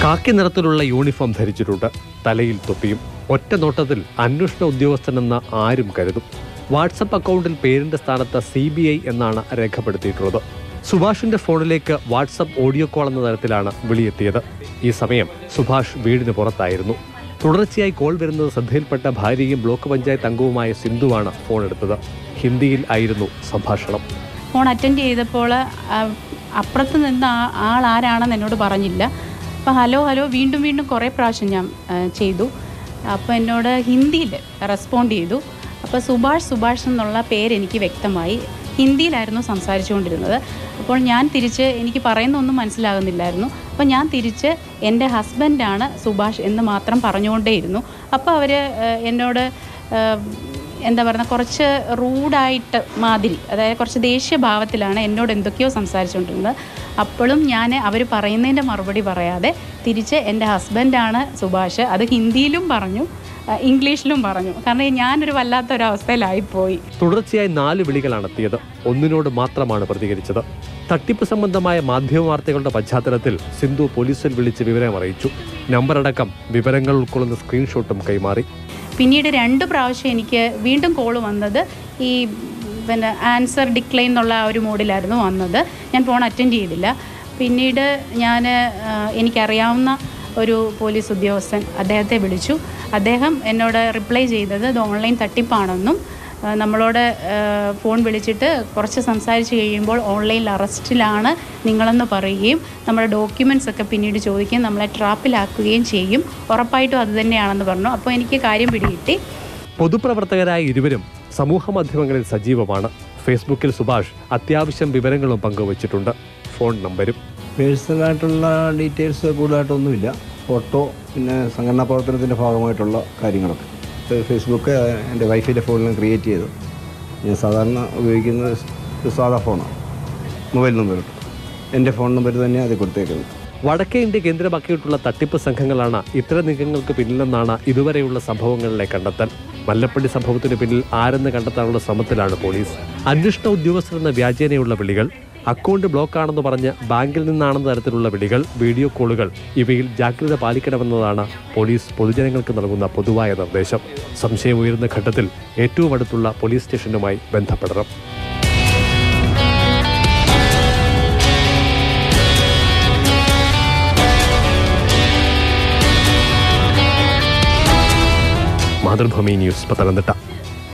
കാക്കി നിറത്തിലുള്ള യൂണിഫോം ധരിച്ചിട്ടുണ്ട്. തലയിൽ തൊപ്പിയും. ഒറ്റ നോട്ടത്തിൽ അന്വേഷണ ഉദ്യോഗസ്ഥനെന്ന് ആരും കരുതും. വാട്സപ്പ് അക്കൗണ്ടിൽ പേരിന്റെ സ്ഥാനത്ത് CBI എന്നാണ് രേഖപ്പെടുത്തിയിട്ടുള്ളത്. സുഭാഷിന്റെ ഫോണിലേക്ക് വാട്സപ്പ് ഓഡിയോ കോൾ എന്ന തരത്തിലാണ് വിളിയെത്തിയത്. ഈ സമയം സുഭാഷ് വീടിന് പുറത്തായിരുന്നു. തുടർച്ചയായി കോൾ വരുന്നത് ശ്രദ്ധയിൽപ്പെട്ട ഭാര്യയും ബ്ലോക്ക് പഞ്ചായത്ത് അംഗവുമായ സിന്ധുവാണ് ഫോൺ എടുത്തത്. ഹിന്ദിയിൽ ആയിരുന്നു സംഭാഷണം. ഫോൺ അറ്റൻഡ് ചെയ്തപ്പോൾ അപ്പുറത്ത് നിന്ന് ആളാരാണെന്ന് എന്നോട് പറഞ്ഞില്ല. അപ്പോൾ ഹലോ വീണ്ടും കുറേ പ്രാവശ്യം ഞാൻ ചെയ്തു. അപ്പോൾ എന്നോട് ഹിന്ദിയിൽ റെസ്പോണ്ട് ചെയ്തു. അപ്പോൾ സുഭാഷ് എന്നുള്ള പേരെനിക്ക് വ്യക്തമായി. ഹിന്ദിയിലായിരുന്നു സംസാരിച്ചുകൊണ്ടിരുന്നത്. അപ്പോൾ ഞാൻ തിരിച്ച്, എനിക്ക് പറയുന്നൊന്നും മനസ്സിലാകുന്നില്ലായിരുന്നു. അപ്പോൾ ഞാൻ തിരിച്ച് എൻ്റെ ഹസ്ബൻഡാണ് സുഭാഷ് എന്ന് മാത്രം പറഞ്ഞുകൊണ്ടേയിരുന്നു. അപ്പോൾ അവർ എന്നോട് എന്താ പറയുക, കുറച്ച് റൂഡായിട്ട് മാതിരി, അതായത് കുറച്ച് ദേഷ്യഭാവത്തിലാണ് എന്നോട് എന്തൊക്കെയോ സംസാരിച്ചുകൊണ്ടിരുന്നത്. അപ്പോഴും ഞാൻ അവർ പറയുന്നതിൻ്റെ മറുപടി പറയാതെ തിരിച്ച് എൻ്റെ ഹസ്ബൻഡാണ് സുഭാഷ്, അത് ഹിന്ദിയിലും പറഞ്ഞു, ഇംഗ്ലീഷിലും പറഞ്ഞു. കാരണം ഞാനൊരു വല്ലാത്തൊരവസ്ഥയിലായിപ്പോയി. തുടർച്ചയായി 4 വിളികളാണ് എത്തിയത്. ഒന്നിനോട് മാത്രമാണ് പ്രതികരിച്ചത്. തട്ടിപ്പ് സംബന്ധമായ മാധ്യമ വാർത്തകളുടെ പശ്ചാത്തലത്തിൽ സിന്ധു പോലീസിൽ വിളിച്ച് വിവരം അറിയിച്ചു. നമ്പറടക്കം വിവരങ്ങൾ ഉൾക്കൊള്ളുന്ന സ്ക്രീൻഷോട്ടും കൈമാറി. പിന്നീട് 2 പ്രാവശ്യം എനിക്ക് വീണ്ടും കോൾ വന്നത് ഈ ആൻസർ ഡിക്ലൈൻ എന്നുള്ള ഒരു മോഡിലായിരുന്നു വന്നത്. ഞാൻ ഫോൺ അറ്റൻഡ് ചെയ്തില്ല. പിന്നീട് എനിക്കറിയാവുന്ന ഒരു പോലീസ് ഉദ്യോഗസ്ഥൻ, അദ്ദേഹത്തെ വിളിച്ചു. അദ്ദേഹം എന്നോട് റിപ്ലൈ ചെയ്തത് ഇത് ഓൺലൈൻ തട്ടിപ്പാണെന്നും നമ്മളോട് ഫോൺ വിളിച്ചിട്ട് കുറച്ച് സംസാരിച്ച് കഴിയുമ്പോൾ ഓൺലൈനിൽ അറസ്റ്റിലാണ് നിങ്ങളെന്ന് പറയുകയും നമ്മുടെ ഡോക്യുമെൻറ്റ്സ് ഒക്കെ പിന്നീട് ചോദിക്കുകയും നമ്മളെ ട്രാപ്പിലാക്കുകയും ചെയ്യും, ഉറപ്പായിട്ടും അത് തന്നെയാണെന്ന് പറഞ്ഞു. അപ്പോൾ എനിക്ക് കാര്യം പിടികിട്ടി. പൊതുപ്രവർത്തകരായ ഇരുവരും സമൂഹ മാധ്യമങ്ങളിൽ സജീവമാണ്. ഫേസ്ബുക്കിൽ സുഭാഷ് അത്യാവശ്യം വിവരങ്ങളും പങ്കുവച്ചിട്ടുണ്ട്. ഫോൺ നമ്പരും. പേഴ്സണലായിട്ടുള്ള ഡീറ്റെയിൽസ് കൂടുതലായിട്ടൊന്നുമില്ല. ഫോട്ടോ, പിന്നെ സംഘടനാ പ്രവർത്തനത്തിൻ്റെ ഭാഗമായിട്ടുള്ള കാര്യങ്ങളൊക്കെ. ഫേസ്ബുക്ക് എൻ്റെ വൈഫിൻ്റെ ഫോണിൽ ക്രിയേറ്റ് ചെയ്തു. ഞാൻ സാധാരണ ഉപയോഗിക്കുന്നത് സാധാ ഫോണാണ്, മൊബൈൽ നമ്പറുണ്ട്. എൻ്റെ ഫോൺ നമ്പർ തന്നെ അത് കൊടുത്തേക്കുന്നത്. വടക്കേ ഇന്ത്യ കേന്ദ്രമാക്കിയിട്ടുള്ള തട്ടിപ്പ് സംഘങ്ങളാണ് ഇത്തരം നീക്കങ്ങൾക്ക് പിന്നിലെന്നാണ് ഇതുവരെയുള്ള സംഭവങ്ങളിലെ കണ്ടെത്തൽ. മല്ലപ്പള്ളി സംഭവത്തിന് പിന്നിൽ ആരെന്ന് കണ്ടെത്താനുള്ള ശ്രമത്തിലാണ് പോലീസ്. അന്വേഷണ ഉദ്യോഗസ്ഥരെന്ന വ്യാജേനയുള്ള വിളികൾ, അക്കൗണ്ട് ബ്ലോക്കാണെന്ന് പറഞ്ഞ് ബാങ്കിൽ നിന്നാണെന്ന തരത്തിലുള്ള വിളികൾ, വീഡിയോ കോളുകൾ, ഇവയിൽ ജാഗ്രത പാലിക്കണമെന്നതാണ് പോലീസ് പൊതുജനങ്ങൾക്ക് നൽകുന്ന പൊതുവായ നിർദ്ദേശം. സംശയം ഉയരുന്ന ഘട്ടത്തിൽ ഏറ്റവും അടുത്തുള്ള പോലീസ് സ്റ്റേഷനുമായി ബന്ധപ്പെടണം. മാതൃഭൂമി ന്യൂസ്, പത്തനംതിട്ട.